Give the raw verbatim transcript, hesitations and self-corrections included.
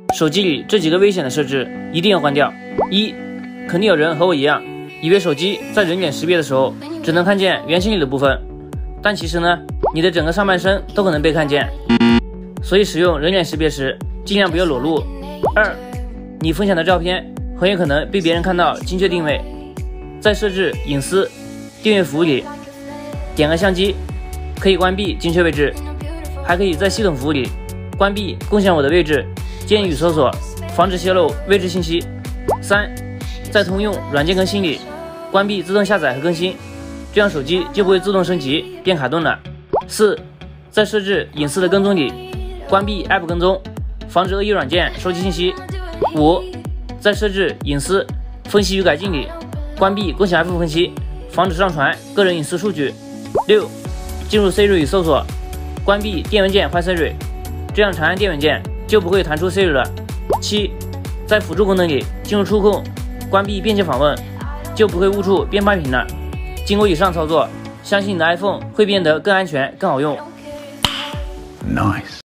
手机里这几个危险的设置一定要关掉。一，肯定有人和我一样，以为手机在人脸识别的时候只能看见圆形里的部分，但其实呢，你的整个上半身都可能被看见。所以使用人脸识别时，尽量不要裸露。二，你分享的照片很有可能被别人看到精确定位。在设置隐私订阅服务里，点个相机可以关闭精确位置，还可以在系统服务里关闭共享我的位置建议与搜索，防止泄露位置信息。三，在通用软件更新里关闭自动下载和更新，这样手机就不会自动升级变卡顿了。四，在设置隐私的跟踪里关闭 App 跟踪，防止恶意软件收集信息。五，在设置隐私分析与改进里关闭共享 App 分析，防止上传个人隐私数据。六，进入 Siri 与搜索，关闭电文件换 Siri， 这样长按电文件就不会弹出 Siri 了。七，在辅助功能里进入触控，关闭便捷访问，就不会误触变半屏了。经过以上操作，相信你的 iPhone 会变得更安全、更好用。Nice。